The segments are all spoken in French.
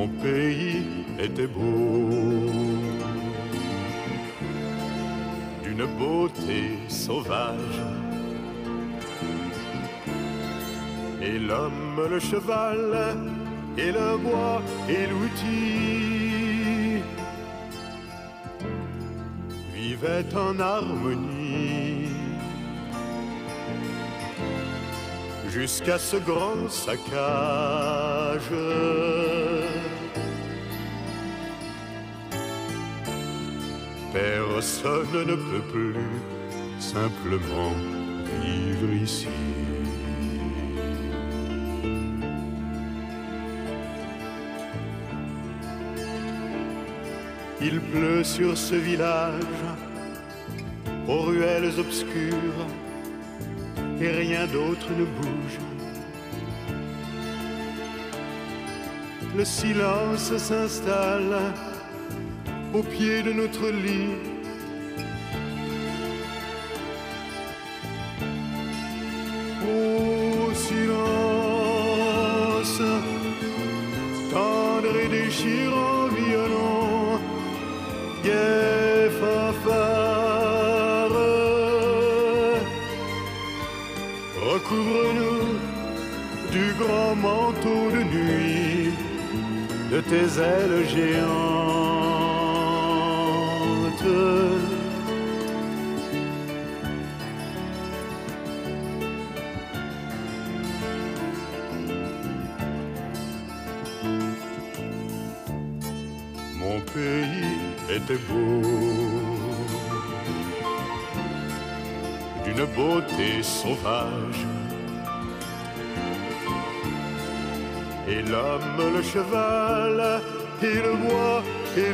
Mon pays était beau, d'une beauté sauvage. Et l'homme, le cheval, et le bois, et l'outil vivaient en harmonie. Jusqu'à ce grand saccage. Personne ne peut plus simplement vivre ici. Il pleut sur ce village, aux ruelles obscures, et rien d'autre ne bouge. Le silence s'installe au pied de notre lit. Ô silence, tendre et déchirant violon, gai fanfare, recouvre-nous du grand manteau de nuit de tes ailes géantes. Mon pays était beau, d'une beauté sauvage. Et l'homme, le cheval, et le bois, et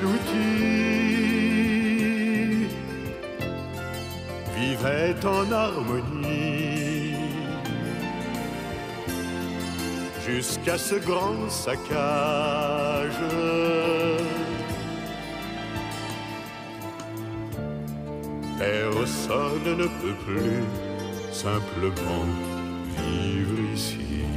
l'outil vivaient en harmonie. Jusqu'à ce grand saccage. Personne ne peut plus simplement vivre ici.